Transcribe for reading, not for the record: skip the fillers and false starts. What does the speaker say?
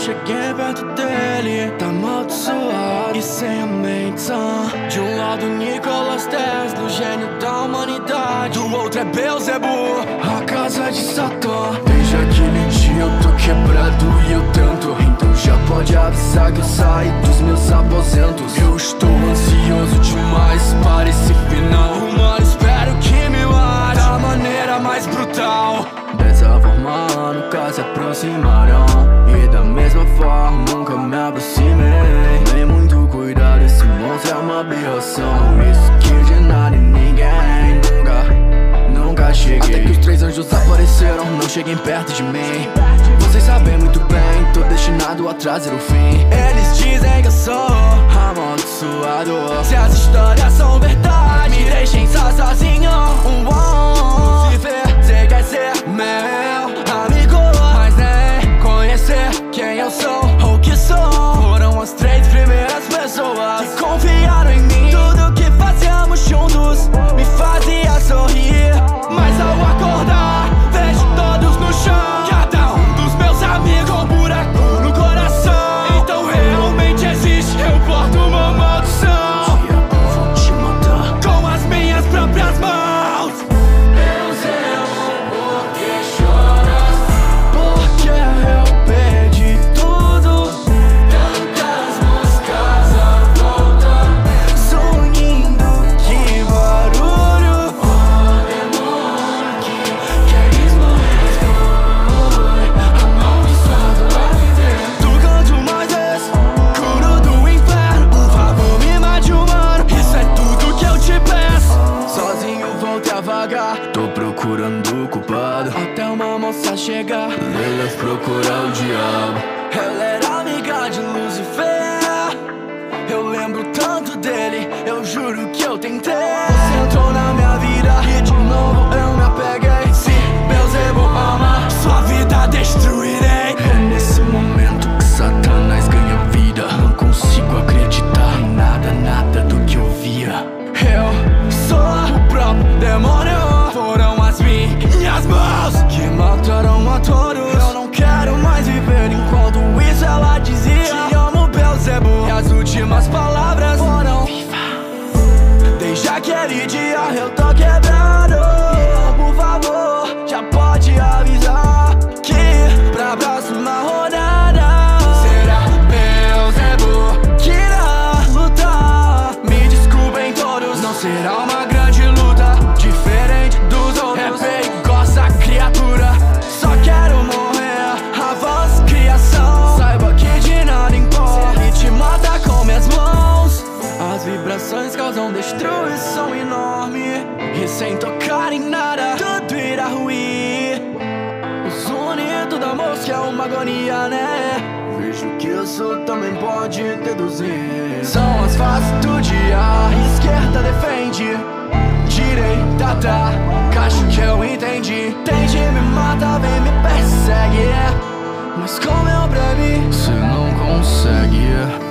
cheguei perto dele, tá amaldiçoado e sem a menção. De um lado Nicolas Tesla, o gênio da humanidade, do outro é Beelzebub, a casa de Satã. Desde aquele dia eu tô quebrado e eu tento, então já pode avisar que eu saí dos meus aposentos. Eu estou ansioso demais para esse final. O mal espero que me mate da maneira mais brutal. Dessa forma nunca se aproximarão, e da mesma forma nunca me aproximei. Tem muito cuidado, esse monstro é uma aberração. Isso que de nada e ninguém nunca cheguei. Até que os 3 anjos apareceram, não cheguem perto de mim. Vocês sabem muito bem, tô destinado a trazer o fim. Eles dizem que eu sou amaldiçoado. Se as histórias são verdade, me deixem só sozinho. Lucifer, cê quer ser meu amigo, mas nem conhecer quem eu sou ou que sou. Foram as 3 primeiras pessoas que confiaram em mim. Tudo que fazíamos juntos me fazia sorrir, mas ao acordar vejo todos no chão. Cada um dos meus amigos com um buraco no coração. Então realmente existe, eu porto uma maldição. Eu vou te matar com as minhas próprias mãos. Beelzebub, por que choras? Porque eu perdi tudo. Tantas moscas à volta, sorrindo, que barulho. Oh, demônio que queres morrer, foi amaldiçoado a viver. Do canto mais escuro do inferno, por favor me mate, humano, isso é tudo que eu te peço. Sozinho voltei a vagar, tô procurando o culpado, até uma moça chegar. Lilith procurar o diabo. Ela era amiga de Lucifer, eu lembro tanto dele, eu juro que eu tentei. Você entrou na minha vida e de novo eu me apeguei. Se Beelzebub ama, sua vida destruirei. É nesse momento que Satanás ganha vida. Não consigo acreditar em nada do que eu via. Eu sou o próprio demônio. Foram as minhas mãos que mataram a todos. Eu não quero mais viver enquanto isso ela dizia. Te amo, Beelzebub, e as últimas palavras foram viva. Desde aquele dia eu tô quebrado. Por favor, já pode avisar que pra próxima rodada será Beelzebub que irá lutar. Me desculpem todos, não será uma grande luta diferente dos outros. É perigosa criatura, só quero morrer, a voz criação. Saiba que de nada importa, ele te mata com minhas mãos. As vibrações causam destruição enorme, e sem tocar em nada tudo irá ruir. O sonido da mosca é uma agonia, né? Vejo que isso também pode deduzir. São as faces do dia, esquerda defende, direita tá, acho que eu entendi. Tente me matar, vem me persegue, mas com meu breve cê não consegue.